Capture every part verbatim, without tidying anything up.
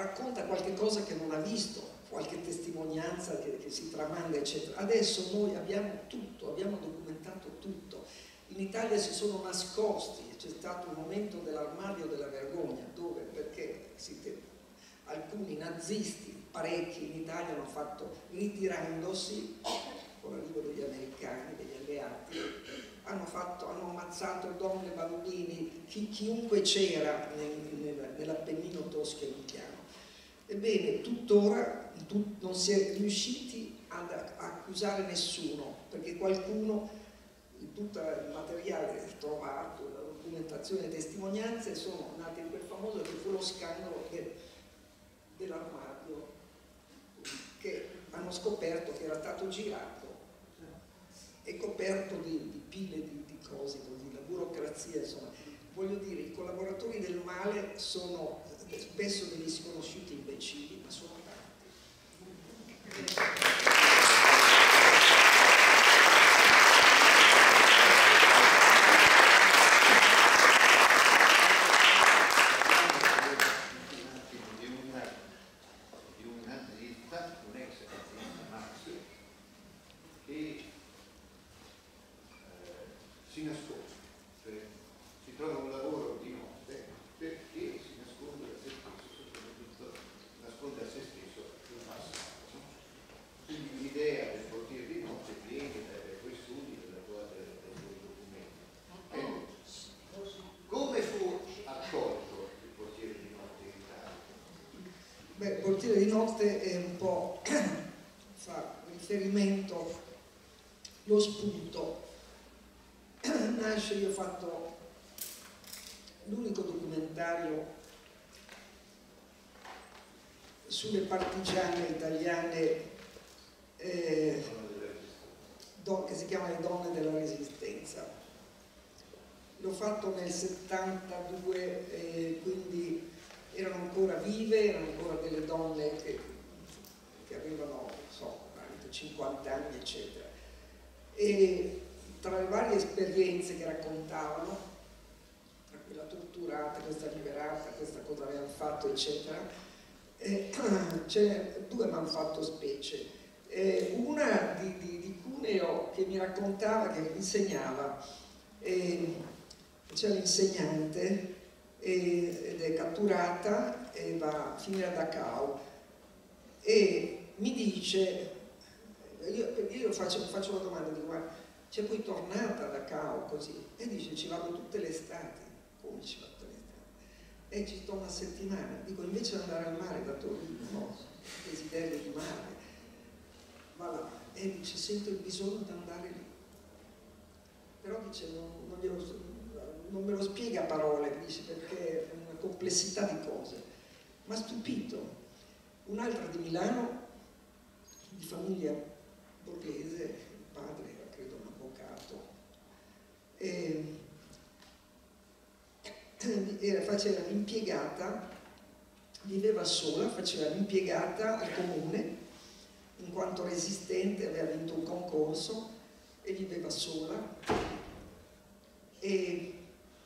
racconta qualche cosa che non ha visto, qualche testimonianza che, che si tramanda, eccetera. Adesso noi abbiamo tutto, abbiamo documentato tutto. In Italia si sono nascosti, c'è stato un momento dell'armadio della vergogna, dove, perché si te, alcuni nazisti, parecchi in Italia, hanno fatto, ritirandosi, con l'arrivo degli americani, degli alleati, hanno, fatto, hanno ammazzato donne, bambini, chi, chiunque c'era nel, nel, nell'Appennino tosco-emiliano. Ebbene, tuttora tut, non si è riusciti ad accusare nessuno, perché qualcuno, tutto il materiale trovato, la documentazione e le testimonianze sono nate in quel famoso che fu lo scandalo de, dell'armadio, che hanno scoperto che era stato girato e coperto di, di pile di, di cose così, la burocrazia, insomma. Voglio dire, i collaboratori del male sono spesso degli sconosciuti imbecilli, ma sono tanti. Si nasconde, cioè si trova un lavoro di notte perché si nasconde a se stesso, soprattutto nasconde a se stesso il passato. Quindi l'idea del portiere di notte viene dai tuoi studi, dalla tua, dai tuoi documenti. Eh, come fu accolto il portiere di notte in Italia? Beh, il portiere di notte è un po' fa riferimento, lo spunto. Nasce, io ho fatto l'unico documentario sulle partigiane italiane eh, che si chiama Le donne della resistenza. L'ho fatto nel settantadue, eh, quindi erano ancora vive, erano ancora delle donne che, che avevano, non so, cinquanta anni, eccetera. E tra le varie esperienze che raccontavano, tra quella torturata, questa liberata, questa cosa avevano fatto, eccetera, eh, due mi hanno fatto specie. Eh, una di, di, di Cuneo che mi raccontava, che insegnava, eh, c'è l'insegnante eh, ed è catturata e va a finire a Dachau e mi dice, io, io faccio, faccio la domanda, dico, ma c'è poi tornata da Dachau così, e dice ci vado tutte le estati. Come ci vado tutte le estati? E ci sto una settimana. Dico, invece di andare al mare da Torino, no, desiderio di mare, va là e dice sento il bisogno di andare lì, però dice non, non, glielo, non me lo spiega a parole, dice, perché è una complessità di cose. Ma stupito. Un'altra di Milano, di famiglia borghese, il padre era credo un avvocato, e era, faceva l'impiegata, viveva sola, faceva l'impiegata al comune, in quanto resistente aveva vinto un concorso e viveva sola. E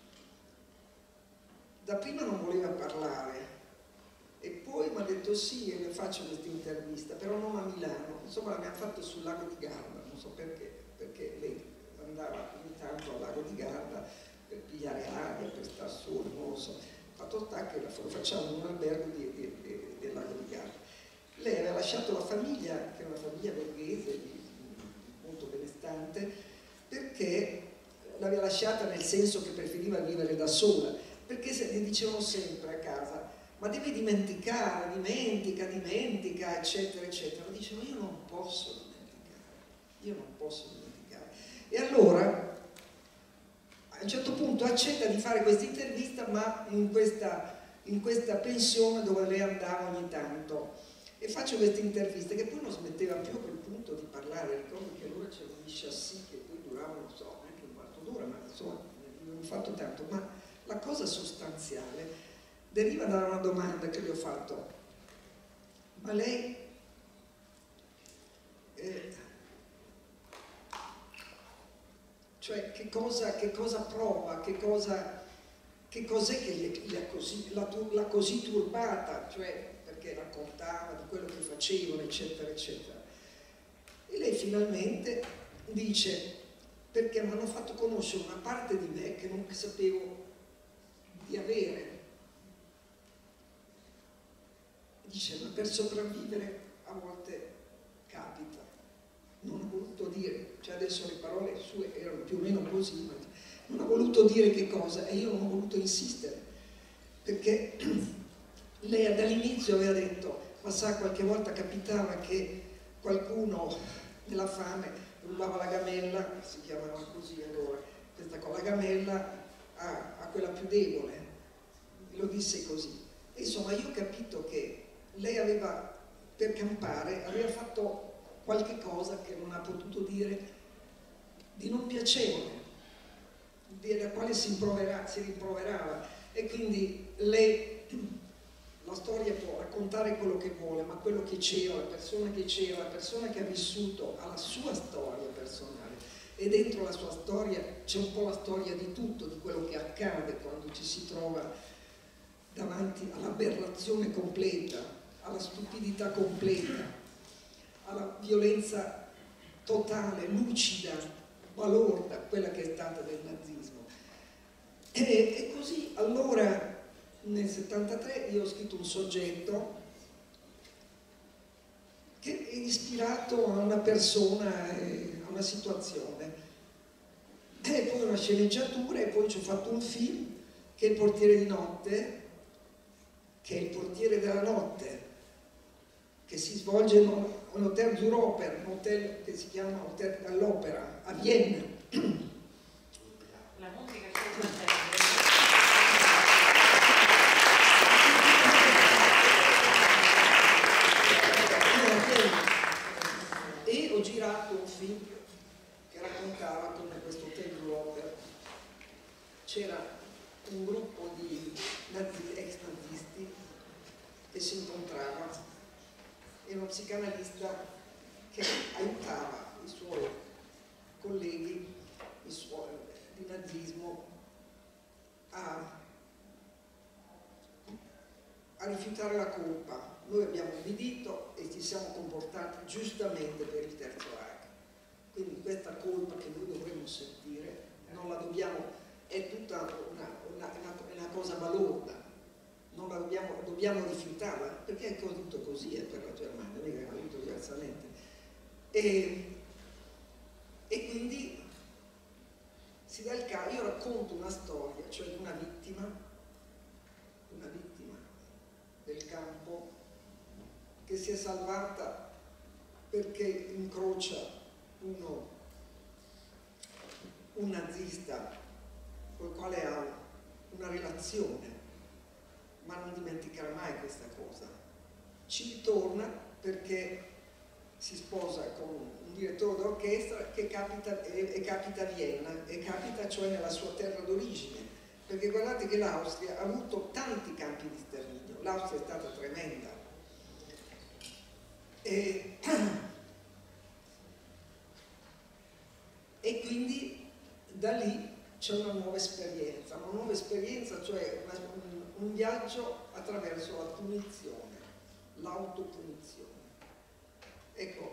dapprima non voleva parlare e poi mi ha detto sì, e le faccio questa intervista, però non a Milano, insomma l'abbiamo fatto sul lago di Garda, non so perché, perché lei andava ogni tanto al lago di Garda per pigliare aria, per stare solo, non lo so. Fatto sta che lo facciamo in un albergo di, di, di, del lago di Garda. Lei aveva lasciato la famiglia, che era una famiglia borghese, di, molto benestante, perché l'aveva lasciata nel senso che preferiva vivere da sola, perché se, gli dicevano sempre a casa ma devi dimenticare, dimentica, dimentica, eccetera, eccetera. Dicevo, io non posso dimenticare, io non posso dimenticare. E allora, a un certo punto accetta di fare questa intervista, ma in questa, in questa pensione dove lei andava ogni tanto. E faccio questa intervista, che poi non smetteva più a quel punto di parlare. Ricordo che allora c'erano gli chassis che poi duravano, non so, neanche un quarto d'ora, ma insomma, non ho fatto tanto. Ma la cosa sostanziale deriva da una domanda che le ho fatto: ma lei eh, cioè che cosa, che cosa prova, che cosa che cos'è che l'ha così, così turbata, cioè, perché perché raccontava di quello che facevano, eccetera, eccetera. E lei finalmente dice: perché mi hanno fatto conoscere una parte di me che non sapevo di avere. Dice: ma per sopravvivere a volte capita. Non ha voluto dire, cioè adesso le parole sue erano più o meno così, ma non ha voluto dire che cosa, e io non ho voluto insistere, perché lei dall'inizio aveva detto: ma sa, qualche volta capitava che qualcuno nella fame rubava la gamella, si chiamava così allora, questa con la gamella a, a quella più debole, lo disse così. E insomma, io ho capito che lei aveva, per campare, aveva fatto qualche cosa che non ha potuto dire di non piacevole, della quale si, si rimproverava, e quindi lei, la storia può raccontare quello che vuole, ma quello che c'era, la persona che c'era, la persona che ha vissuto ha la sua storia personale, e dentro la sua storia c'è un po' la storia di tutto, di quello che accade quando ci si trova davanti all'aberrazione completa, alla stupidità completa, alla violenza totale, lucida, balorda, quella che è stata del nazismo. E, e così allora nel settantatré io ho scritto un soggetto che è ispirato a una persona, a una situazione, e poi una sceneggiatura, e poi ci ho fatto un film che è Il portiere di notte, che è il portiere della notte, che si svolge in un hotel d'Europa, un hotel che si chiama Hotel dell'Opera a Vienna. La musica c'è. E ho girato un film che raccontava come questo hotel d'Europa c'era un gruppo di nazi, ex nazisti che si incontrava, e uno psicanalista che aiutava i suoi colleghi i suoi, di nazismo a, a rifiutare la colpa. Noi abbiamo ubbidito e ci siamo comportati giustamente per il Terzo Reich, quindi questa colpa che noi dovremmo sentire non la dobbiamo, è tutta una, una, una, una cosa balorda, non la dobbiamo, dobbiamo rifiutarla, perché è tutto così è per la Germania, mica è tutto diversamente. E, e quindi si dà il caso, io racconto una storia, cioè di una vittima, una vittima del campo che si è salvata perché incrocia uno, un nazista col quale ha una relazione, ma non dimenticherà mai questa cosa. Ci ritorna perché si sposa con un direttore d'orchestra che capita, e, e capita a Vienna, e capita cioè nella sua terra d'origine, perché guardate che l'Austria ha avuto tanti campi di sterminio, l'Austria è stata tremenda. E, e quindi da lì c'è una nuova esperienza, una nuova esperienza, cioè una, un, un viaggio attraverso la punizione, l'autopunizione. Ecco,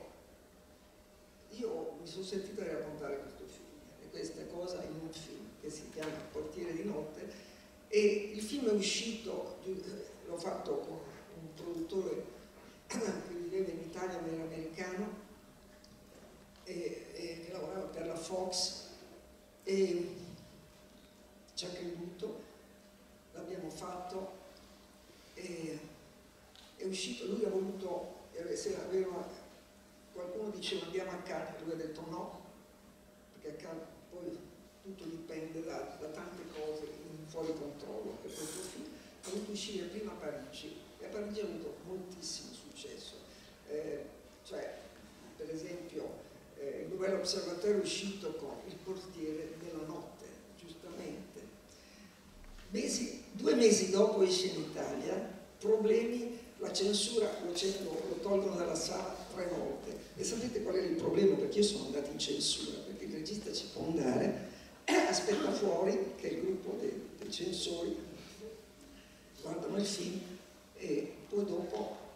io mi sono sentita di raccontare questo film, e questa cosa in un film che si chiama Portiere di notte, e il film è uscito, l'ho fatto con un produttore che viveva in Italia, ma era americano, e, e che lavorava per la Fox, e ci ha creduto, l'abbiamo fatto, e è uscito, lui ha voluto, se aveva, qualcuno diceva andiamo a Cannes, lui ha detto no, perché a Cannes poi tutto dipende da, da tante cose in fuori controllo per questo film. Ha voluto uscire prima a Parigi, e a Parigi ha avuto moltissimo successo, eh, cioè per esempio eh, il Nouvel Observateur è uscito con Il portiere della notte, giustamente. Mesi, due mesi dopo esce in Italia, problemi, la censura lo, lo tolgono dalla sala tre volte. E sapete qual è il problema? Perché io sono andato in censura, perché il regista ci può andare, aspetta fuori che il gruppo dei, dei censori guardano il film, e poi dopo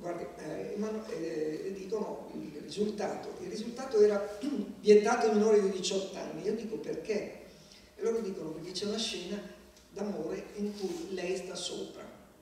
guardi, eh, eh, dicono il risultato. Il risultato era vietato ai minori di diciotto anni. Io dico perché? E loro dicono perché c'è una scena d'amore in cui lei sta sopra.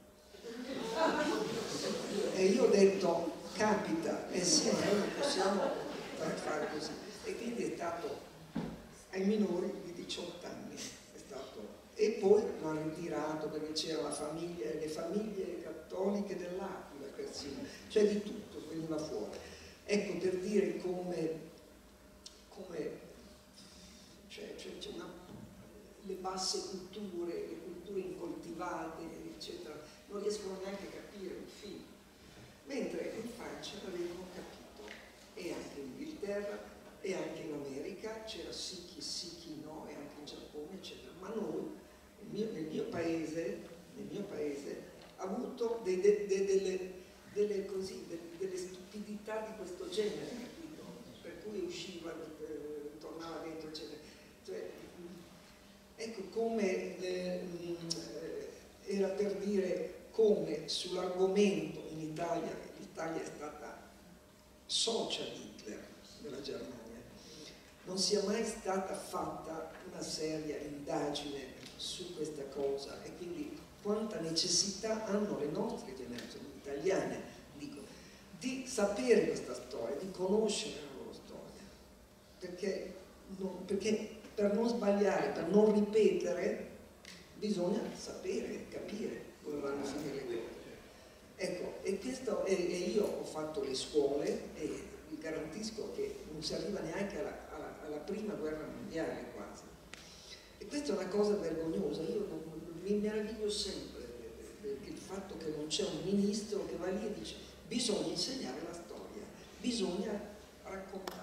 E io ho detto, capita, eh sì, ma noi non possiamo fare così. E quindi è stato ai minori di diciotto anni. È stato. E poi lo hanno ritirato perché c'era la famiglia, le famiglie cattoliche dell'Aquila persino, cioè di tutto veniva fuori. Ecco, per dire come, come cioè, cioè, c'è una, le basse culture, le culture incoltivate, eccetera, non riescono neanche a capire un film, mentre in Francia l'avevano capito, e anche in Inghilterra, e anche in America, c'era sì chi sì chi no, e anche in Giappone, eccetera, ma noi, nel mio, nel mio paese, nel mio paese, ha avuto dei, de, de, delle, delle, così, de, delle stupidità di questo genere, capito? Per cui usciva, eh, tornava dentro, eccetera. Cioè, ecco come eh, era per dire come sull'argomento in Italia, l'Italia è stata socia di Hitler, della Germania, non sia mai stata fatta una seria indagine su questa cosa, e quindi quanta necessità hanno le nostre generazioni italiane, dico, di sapere questa storia, di conoscere la loro storia, perché, non, perché per non sbagliare, per non ripetere, bisogna sapere, capire come vanno a finire le cose. Ecco, e, questo, e, e io ho fatto le scuole e vi garantisco che non si arriva neanche alla, alla, alla prima guerra mondiale quasi. E questa è una cosa vergognosa, io non, mi meraviglio sempre del fatto che non c'è un ministro che va lì e dice bisogna insegnare la storia, bisogna raccontarla.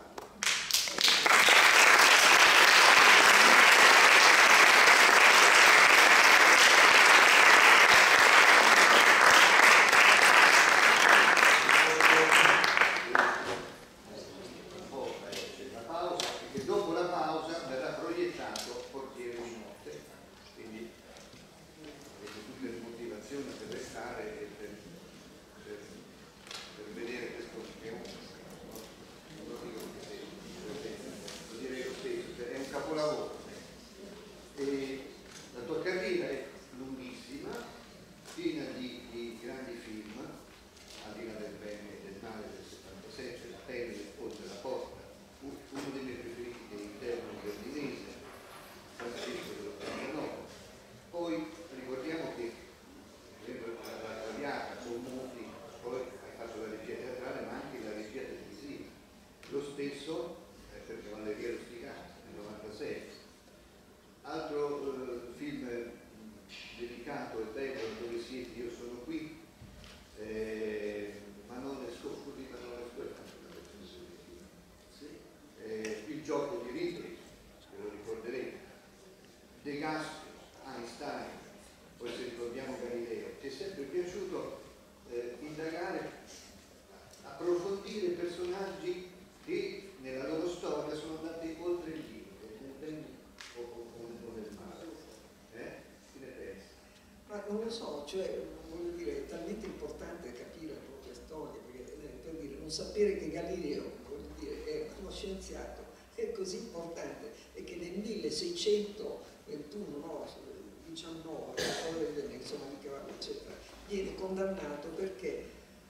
Non lo so, cioè, voglio dire, è talmente importante capire la propria storia, perché eh, per dire, non sapere che Galileo, voglio dire, è uno scienziato, è così importante, e che nel milleseicentoventuno, no, diciannove, insomma, di cavallo, eccetera, viene condannato perché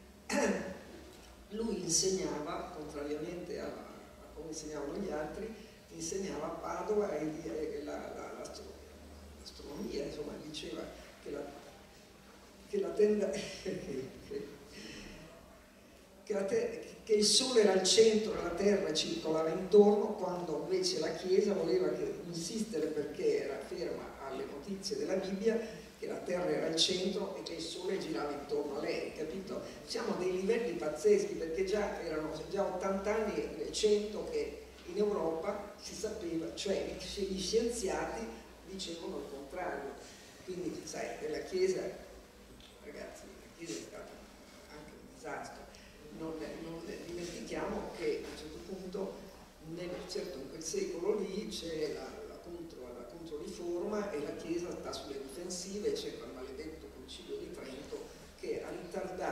lui insegnava, contrariamente a, a come insegnavano gli altri, insegnava a Padova e, e la, la, l'astronomia, insomma, diceva che la, che la tenda che, che, che, la te, che il Sole era al centro e la Terra circolava intorno, quando invece la Chiesa voleva che, insistere, perché era ferma alle notizie della Bibbia, che la Terra era al centro e che il Sole girava intorno a lei, capito? Siamo a dei livelli pazzeschi, perché già erano già ottanta anni, cento, che in Europa si sapeva, cioè gli scienziati dicevano il contrario. Quindi, sai, la Chiesa, ragazzi, la Chiesa è stata anche un disastro. Non, non dimentichiamo che a un certo punto, nel, certo in quel secolo lì, c'è la, la, contro, la controriforma e la Chiesa sta sulle difensive, c'è quel maledetto Concilio di Trento che ha ritardato lo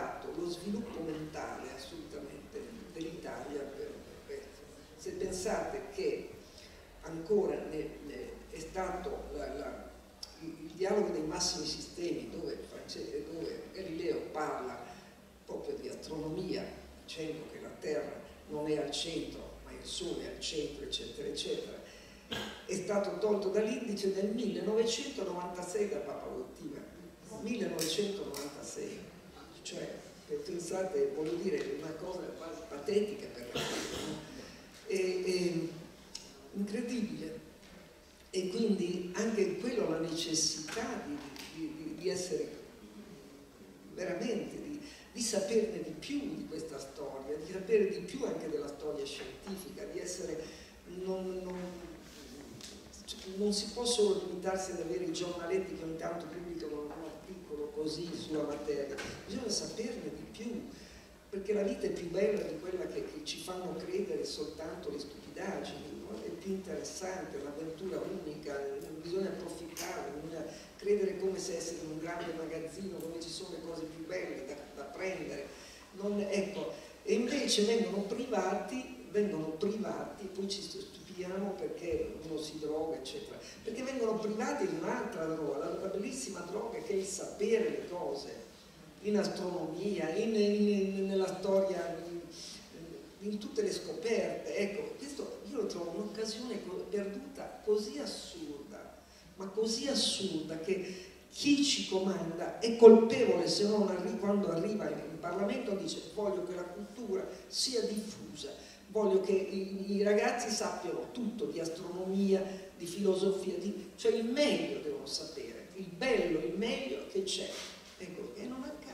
sviluppo mentale assolutamente dell'Italia per questo. Se pensate che ancora ne, ne è stato la, la, il, il dialogo dei massimi sistemi dove, dove Galileo parla proprio di astronomia, dicendo che la Terra non è al centro ma il Sole è al centro, eccetera eccetera, è stato tolto dall'indice nel millenovecentonovantasei da Papa Wojtyła, millenovecentonovantasei, cioè pensate, voglio dire, è una cosa quasi patetica per la vita, e, e, incredibile. E quindi anche quello, la necessità di, di, di essere veramente, di, di saperne di più di questa storia, di sapere di più anche della storia scientifica, di essere, non, non, non si può solo limitarsi ad avere i giornaletti che ogni tanto pubblicano un articolo così sulla materia, bisogna saperne di più, perché la vita è più bella di quella che, che ci fanno credere soltanto le stupidaggini, no? È più interessante, è un'avventura unica, bisogna approfittarne, bisogna credere come se essere in un grande magazzino dove ci sono le cose più belle da, da prendere. Non, ecco, e invece vengono privati, vengono privati, poi ci stupiamo perché uno si droga, eccetera, perché vengono privati di un'altra droga, la, la bellissima droga che è il sapere le cose, in astronomia, in, in, nella storia, in, in tutte le scoperte. Ecco, questo io lo trovo un'occasione perduta così assurda, ma così assurda che chi ci comanda è colpevole se non arri- quando arriva in Parlamento dice voglio che la cultura sia diffusa, voglio che i, i ragazzi sappiano tutto di astronomia, di filosofia, di, cioè il meglio devono sapere, il bello, il meglio che c'è. Ecco, e non accade.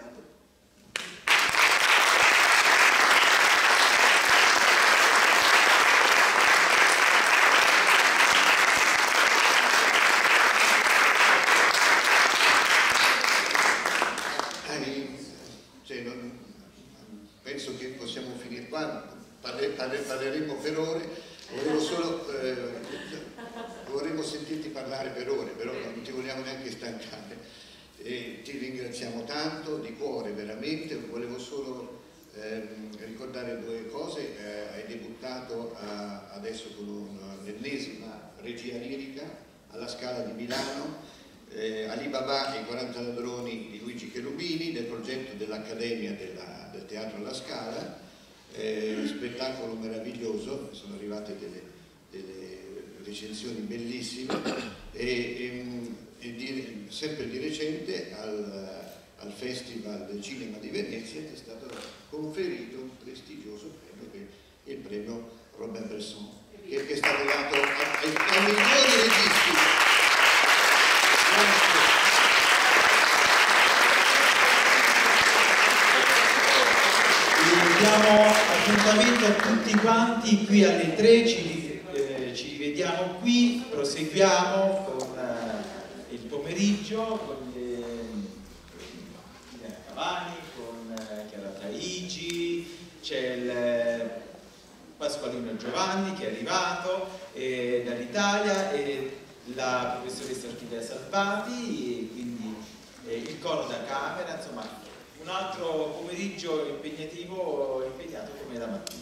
Cioè, non, penso che possiamo finire qua, parle, parle, parleremo per ore, volevo solo eh, vorremmo sentirti parlare per ore, però non ti vogliamo neanche stancare. E ti ringraziamo tanto, di cuore veramente. Volevo solo ehm, ricordare due cose. Eh, hai debuttato a, adesso con l'ennesima regia lirica alla Scala di Milano, eh, Alibaba e i quaranta ladroni di Luigi Cherubini, del progetto dell'Accademia del Teatro alla Scala, eh, spettacolo meraviglioso, sono arrivate delle, delle recensioni bellissime. E, e, e di, sempre di recente al, al Festival del Cinema di Venezia ti è stato conferito un prestigioso premio, che è il premio Robert Bresson, che, che è stato dato ai, ai migliori registi. Diamo appuntamento a tutti quanti qui alle tre, ci, eh, ci rivediamo qui, proseguiamo con eh, il pomeriggio, con Liliana Cavani, con eh, Chiara Taigi, c'è il eh, Pasqualino Giovanni che è arrivato eh, dall'Italia, e la professoressa Orchidea Salvati, e quindi eh, il coro da camera, insomma un altro pomeriggio impegnativo, impegnato come la mattina.